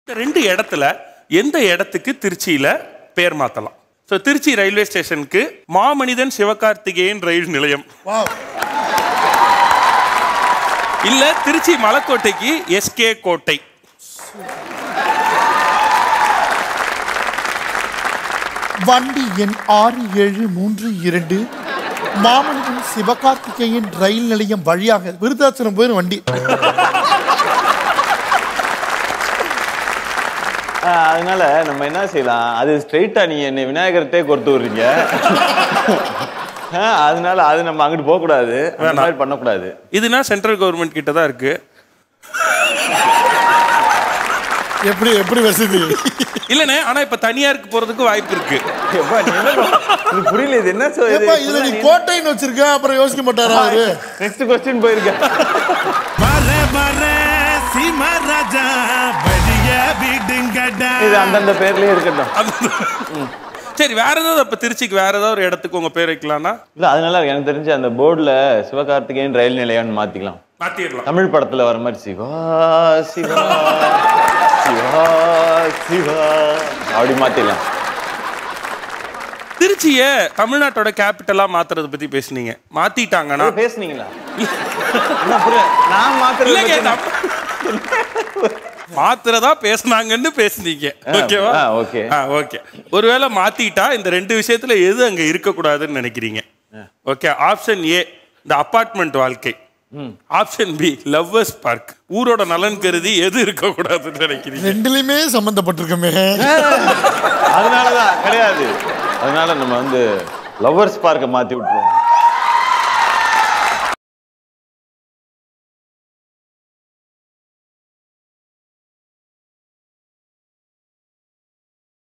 இந்த ரெண்டு இடத்துல எந்த இடத்துக்கு திருச்சியில பேர் மாத்தலாம்? ஸோ திருச்சி ரயில்வே ஸ்டேஷனுக்கு மாமனிதன் சிவகார்த்திகேயன் ரயில் நிலையம், இல்ல திருச்சி மலைக்கோட்டைக்கு எஸ்கே கோட்டை. வண்டி எண் 6732 மாமனிதன் சிவகார்த்திகேயன் ரயில் நிலையம் வழியாக விருதாச்சலம் போயிடும் வண்டி. அதனால நம்ம என்ன செய்யலாம், அது ஸ்ட்ரெயிட்டா நீ என்னை விநாயகர்கிட்டே கொடுத்து விடுறீங்க. அதனால அது நம்ம அங்கிட்டு போக கூடாது, அந்த மாதிரி பண்ணக்கூடாது. இதுனா சென்ட்ரல் கவர்மெண்ட் கிட்ட தான் இருக்கு. எப்படி எப்படி வசதி இல்லனே, ஆனா இப்ப தனியாருக்கு போறதுக்கு வாய்ப்பு இருக்கு. புரியல, இது என்ன இதுல நீ கோட்டைன்னு வச்சிருக்க, அப்புறம் யோசிக்க மாட்டாரா அவரு? நெக்ஸ்ட் क्वेश्चन போயிருக்க. இது அந்தந்த பேர்லயே இருக்கட்டும். சரி, வேற ஏதாவது அப்ப திருச்சிக்கு வேற ஏதாவது ஒரு இடத்துக்கு உங்க பேர் வைக்கலாம்னா? இல்ல அதனால எனக்கு தெரிஞ்சு அந்த போர்டுல சிவகார்த்திகேயன் ரயில் நிலையம்னு மாத்திக்கலாம். மாத்திடலாம். தமிழ் படத்துல வர மாதிரி சிவா சிவா சிவா சிவா அப்படி மாத்திடலாம். திருச்சிய தமிழ்நாட்டோட கேபிட்டலா மாத்துறத பத்தி பேசுனீங்க, மாத்திட்டாங்கன்னா? பேசுனீங்களா? நான் மாத்துறேன், மாத்துறதா பேசுனாங்கன்னு பேசுனீங்க. ஓகேவா? Okay okay. ஒருவேளை மாத்திட்டா இந்த ரெண்டு விஷயத்துல எது அங்க இருக்க கூடாதுன்னு நினைக்கிறீங்க? ஓகே, ஆப்ஷன் ஏ இந்த அபார்ட்மெண்ட் வாழ்க்கை, ஆப்ஷன் பி லவ்வர்ஸ் பார்க். ஊரோட நலன் கருதி எது இருக்க கூடாதுன்னு நினைக்கிறீங்க? ரெண்டுலயுமே சம்பந்தப்பட்டிருக்கமே. அதனாலதான் கிடையாது. அதனால நம்ம வந்து லவ்வர்ஸ் பார்க்க மாத்தி விட்டுருவோம்.